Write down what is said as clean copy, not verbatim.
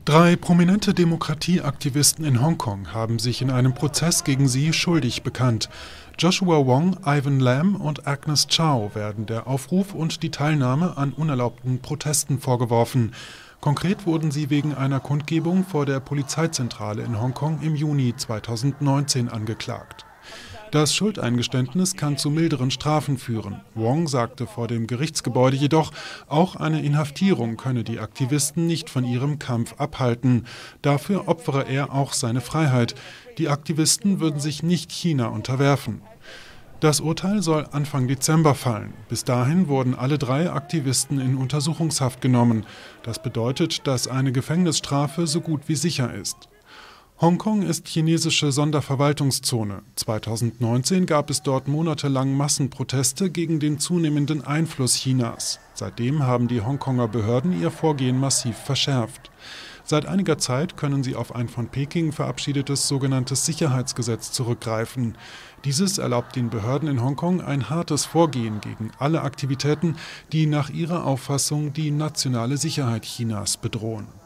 3 prominente Demokratieaktivisten in Hongkong haben sich in einem Prozess gegen sie schuldig bekannt. Joshua Wong, Ivan Lam und Agnes Chow werden der Aufruf und die Teilnahme an unerlaubten Protesten vorgeworfen. Konkret wurden sie wegen einer Kundgebung vor der Polizeizentrale in Hongkong im Juni 2019 angeklagt. Das Schuldeingeständnis kann zu milderen Strafen führen. Wong sagte vor dem Gerichtsgebäude jedoch, auch eine Inhaftierung könne die Aktivisten nicht von ihrem Kampf abhalten. Dafür opfere er auch seine Freiheit. Die Aktivisten würden sich nicht China unterwerfen. Das Urteil soll Anfang Dezember fallen. Bis dahin wurden alle 3 Aktivisten in Untersuchungshaft genommen. Das bedeutet, dass eine Gefängnisstrafe so gut wie sicher ist. Hongkong ist chinesische Sonderverwaltungszone. 2019 gab es dort monatelang Massenproteste gegen den zunehmenden Einfluss Chinas. Seitdem haben die Hongkonger Behörden ihr Vorgehen massiv verschärft. Seit einiger Zeit können sie auf ein von Peking verabschiedetes sogenanntes Sicherheitsgesetz zurückgreifen. Dieses erlaubt den Behörden in Hongkong ein hartes Vorgehen gegen alle Aktivitäten, die nach ihrer Auffassung die nationale Sicherheit Chinas bedrohen.